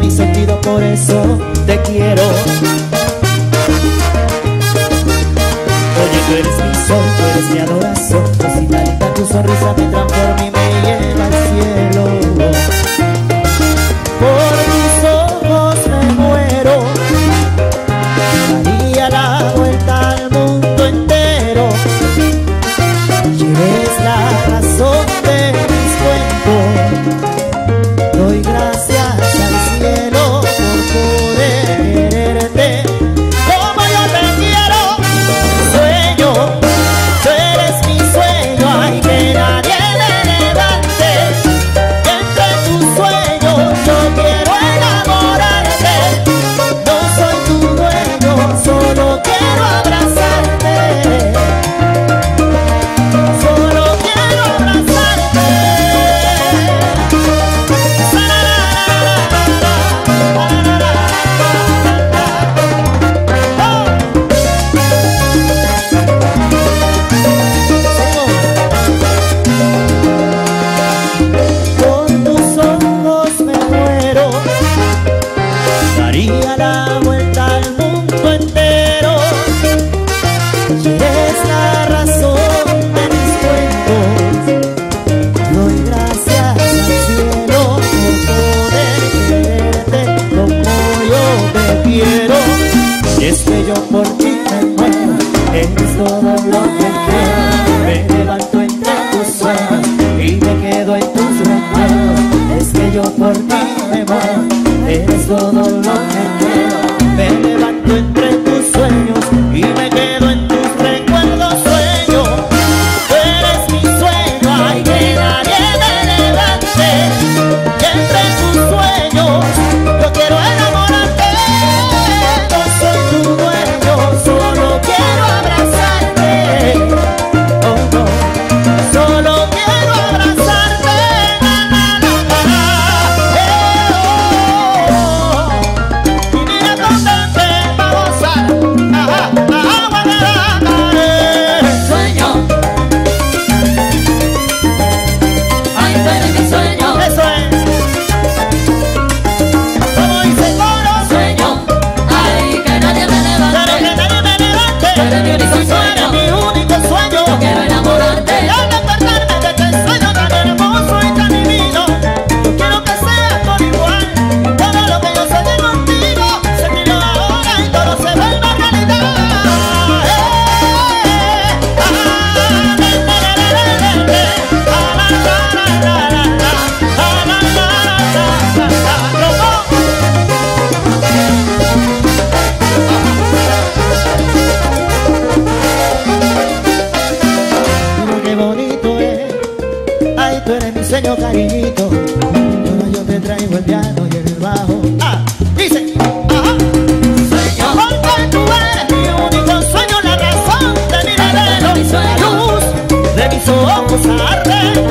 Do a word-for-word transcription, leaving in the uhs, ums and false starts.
mi sentido, por eso te quiero. Oye, tú eres mi sol, tú eres mi adoración. Cosita linda, tu sonrisa me transforma y me lleva al cielo. Por tus ojos me muero, daría la vuelta al mundo entero. Y eres la razón de mis cuentos. Doy gracias al cielo por poder quererte como yo te quiero. Sueño, tú eres mi sueño, ay, que nadie me levante. Entre tus sueños yo quiero enamorarte. No soy tu dueño, solo quiero abrazarte. Solo quiero abrazarte. Por tus ojos me muero, daría la vuelta al mundo entero. Y eres la razón de mis cuentos. Doy gracias al cielo por poder quererte como yo te quiero. Y es que yo por ti me muero, eres todo lo que quiero. Me levanto entre tus sueños y me quedo en tus recuerdos. Es que yo por ti me muero, eres todo lo que quiero. Me levanto entre tus sueños y me quedo en tus recuerdos. Sueño, tú eres mi sueño, ay, que nadie me levante. Y entre tus sueños yo quiero enamorarte. No soy tu dueño, solo quiero abrazarte. Oh no, solo quiero abrazarte. Na, na, na, na, na. Eh, oh, oh. Y mira contente pa' gozar. Ajá, ajá, guardará, eh. Sueño, ay, tú eres mi sueño. Eso es. Como dice el coro, Sueño, ay, que nadie me pero levante. que nadie me levante. Tú eres mi único Tú eres sueño. mi único sueño. Yo quiero enamorarte. Y al despertarme de este sueño tan hermoso y tan divino, yo quiero que seas por igual. Todo lo que yo soñé contigo, sentirlo ahora y todo se vuelva realidad. Eh, ah, la, la, la, la, la, la, la, ah, la, la, la, la, la, la, ah, la, la, la, la, la, la, loco. Mira qué bonito es, ay, tú eres mi sueño, cariñito. Bueno, yo te traigo el piano y el bajo. Ah, dice, ajá. Sueño, Porque tú eres mi único sueño, la razón de mi mi verdadero sueño. luz de mis ojos arde.